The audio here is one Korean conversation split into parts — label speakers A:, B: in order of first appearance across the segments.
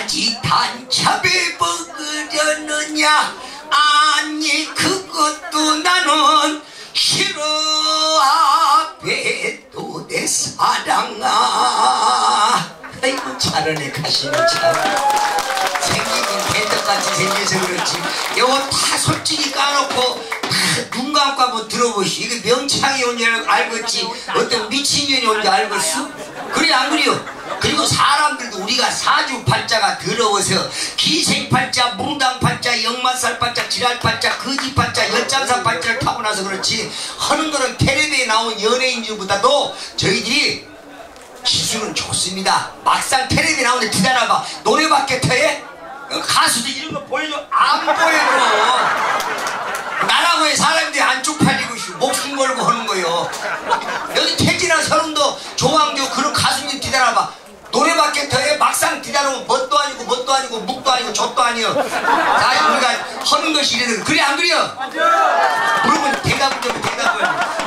A: 아직 단참에 먹으려느냐. 아니 그것도 나는 싫어. 앞에도 내 사랑아. 아이고 잘하네. 가시는 참 생기긴 개떡같이 생겨서 그렇지. 이거 다 솔직히 까놓고 눈 감고 한번 들어보시. 이게 명창이 온 줄 알겠지. 어떤 미친년이 온 줄 알겠어? 그래 안 그래요? 그리고 사람들도 우리가 사주팔자가 더러워서 기생팔자, 뭉당팔자, 역마살팔자, 지랄팔자, 거지팔자, 열장사팔자를 타고 나서 그렇지, 하는 거는 텔레비에 나온 연예인들보다도 저희들이 기술은 좋습니다. 막상 텔레비에 나오는데 기다려봐. 노래밖에 터해? 가수도 이런 거 보여줘? 안 보여줘. 나라고 해. 사람들이 안 쪽팔리고 목숨 걸고 하는 거요. 여기 태진아 서른도 조항조 그런 가수님 기다려봐. 노래밖에 더해. 막상 기다리면 뭣도 아니고 뭣도 아니고 묵도 아니고 젖도 아니요. 사실 우리가 하는 것이 이래서 그래 안 그래요? 물어보면 대답을 좀 대답을.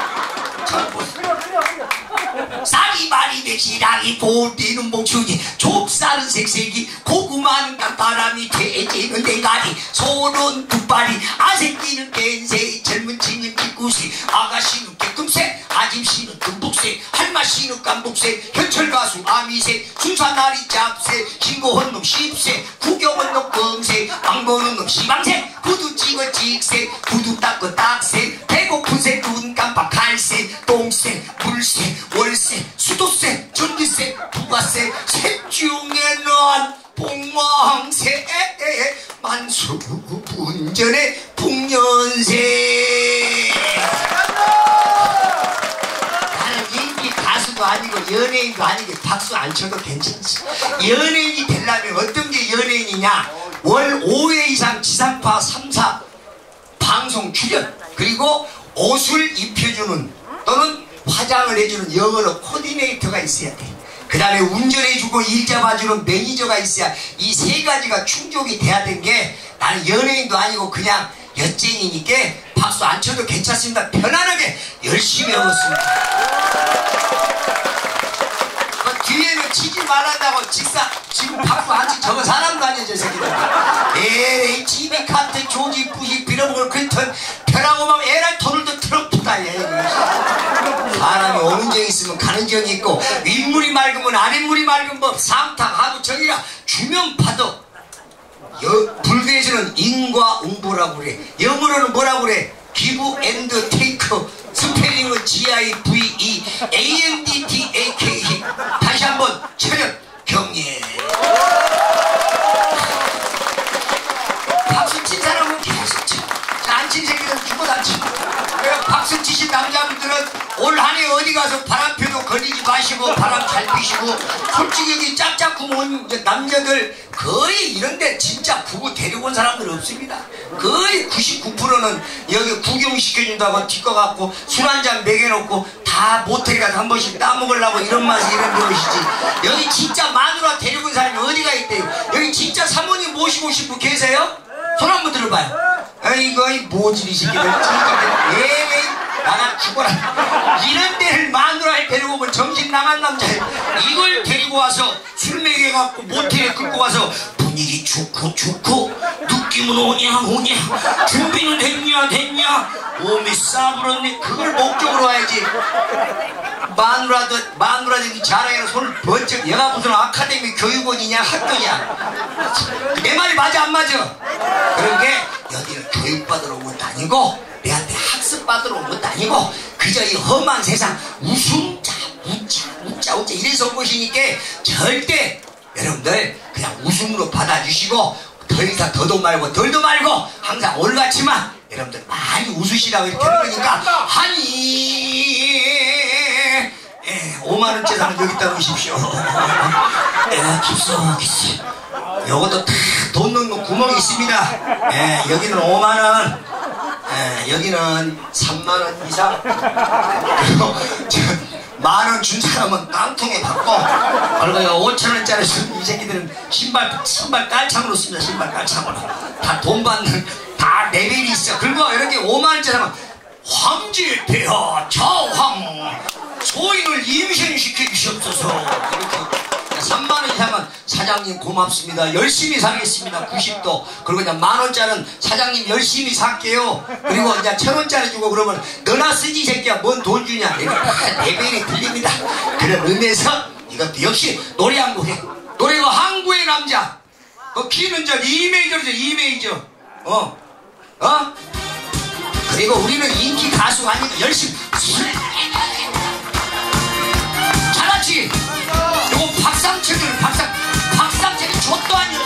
A: 사리바리 백시랑이 보디는 목축이 좁쌀은 색색이 고구마는 깜바람이 돼지는 대가리 소는 두발이 아새끼는 겐새 젊은 친은 뒷구시 아가씨는 깨끔새 아짐씨는 금북새 할마씨는 깜북새 현철가수 아미새 순사나리 짭새 신고한 놈 십새 구경한 놈 금새 망보는 놈 시방새 구두 찍어 찍새 구두 닦어 딱새 배고픈 새 눈 깜빡 갈새 똥새 물새 월세 수도세 전기세 부가세 셋 중에는 복망세 만수분전의 풍년세. 나는 인기 가수도 아니고 연예인도 아니고 박수 안 쳐도 괜찮지. 연예인이 되려면 어떤 게 연예인이냐. 월 5회 이상 지상파 3사 방송 출연, 그리고 옷을 입혀주는 또는 화장을 해주는 영어로 코디네이터가 있어야 돼. 그 다음에 운전해주고 일 잡아주는 매니저가 있어야, 이 세 가지가 충족이 돼야 된 게, 나는 연예인도 아니고 그냥 엿쟁이니까 박수 안 쳐도 괜찮습니다. 편안하게 열심히 하고 있습니다. 뒤에는 치지 말란다고 지금 박수 안 치. 저거 사람도 아니야 저 새끼들. 에이 집이 카트 조지 부시 빌어먹을 클턴 편하고 막 에랄 토를도 트럼프다. 얘 사람이 오는 정 있으면 가는 정이 있고, 윗물이 맑으면 아랫물이 맑은 법. 상탁 하도 정이라 주면 파도. 불교에서는 인과응보라고 그래. 영어로는 뭐라고 그래? 기브 앤드 테이크. 스펠링은 G-I-V-E A-N-D-T-A-K. 다시 한번 차렷 경례. 박수 친 사람은 계속 쳐. 안 친 새끼들은 죽어도 안 쳐. 박수 치신 남자분들은 올 한 해 어디 가서 바람표도 걸리지 마시고 바람 잘 피시고. 솔직히 여기 짝짝꿍 온 남자들 거의 이런데 진짜 부부 데리고 온 사람들 없습니다. 거의 99%는 여기 구경시켜준다고 뒷거 갖고 술 한잔 먹여놓고 다 모텔에 가서 한 번씩 따먹으려고 이런 맛이 이런 것이지. 여기 진짜 마누라 데리고 온 사람이 어디가 있대요. 여기 진짜 사모님 모시고 오신 분 계세요? 손 한번 들어봐요. 아이고 이 모질이 새끼들. 에이 나가 죽어라. 이런 데를 마누라를 데리고 오면 정신 나간 남자예요. 이걸 데리고 와서 술 먹여갖고 모텔에 끌고 와서 분위기 좋고 느낌은 오냐 준비는 됐냐 몸이 싸부렸네. 그걸 목적으로 와야지. 마누라들이 자랑해서 손을 번쩍. 얘가 무슨 아카데미 교육원이냐 학교냐. 내 말이 맞아 안 맞아? 그런 게 여기는 교육받으러 온 것도 아니고 내한테 학습받으러 온 것도 아니고 그저 이 험한 세상 웃음자 웃자 이래서 온 것이니까 절대 여러분들 그냥 웃음으로 받아주시고, 더 이상 더도 말고 덜도 말고 항상 올같지만 여러분들 많이 웃으시라고 이렇게 하는 거니까 하니 5만원짜리 사람 여기다 놓으십시오. 깊숙이 요것도 다 돈 넣는 구멍이 있습니다. 여기는 5만원, 여기는 3만원 이상. 그리고 만원 준 사람은 깡통에 받고, 그리고 5천원짜리 이 새끼들은 신발 깔창으로 씁니다. 신발 깔창으로. 다 돈 받는, 다 레벨이 있어. 그리고 이렇게 5만원짜리 사람은 황제 폐하 자황 소인을 임신시켜 주시옵소서. 이렇게 3만원 이상은 사장님 고맙습니다. 열심히 살겠습니다. 90도. 그리고 이제 10,000원짜리는 사장님 열심히 살게요. 그리고 이제 1,000원짜리 주고 그러면 너나 쓰지 새끼야. 뭔 돈 주냐. 내가 레벨이 틀립니다. 그런 의미에서 이것도 역시 노래 한 곡 해. 노래가 항구의 남자. 키는 저 E 메이저죠. E 메이저. 그리고 우리는 인기 가수가 아니고 열심히 잘하지. 요거 박상철이는 박상철이 족도 아니야.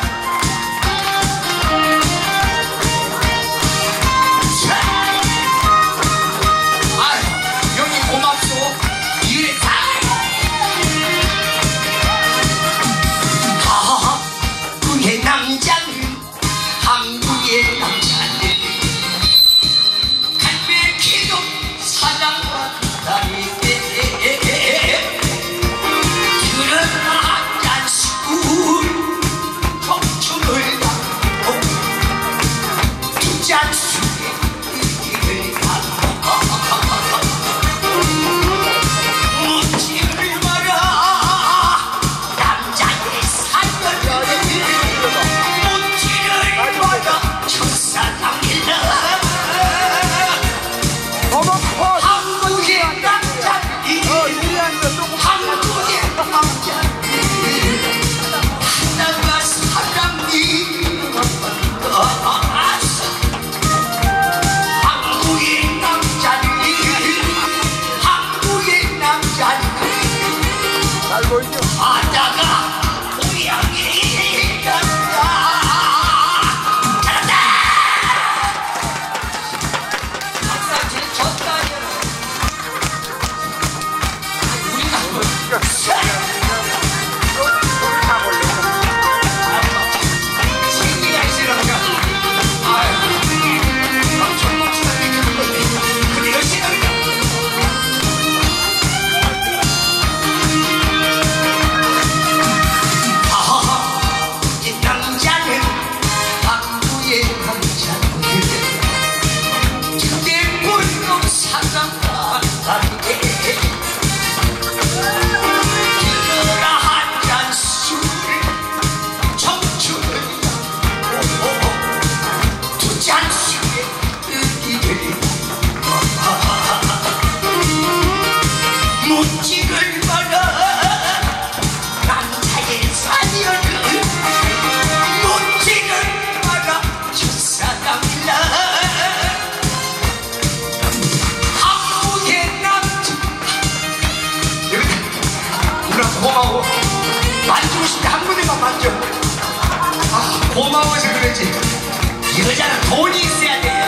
A: 아유 형님 고맙소. 이래 한국의 남자는 한국의 남자는 갈매기도 사랑과 다르게 바다가 고향이 간다. 잘한다. 박상철 졌다. 우리가 생기가 있으니까 아유 정목수가 되는 건데 근데 열심히 합니다. 문지를 말아 남자의 사연을 문지를 말아 첫사랑이라 한국의 남자 누나 고마워. 만지고 싶대. 한 군데만 만져. 아 고마워서 그러지. 여자는 돈이 있어야 돼.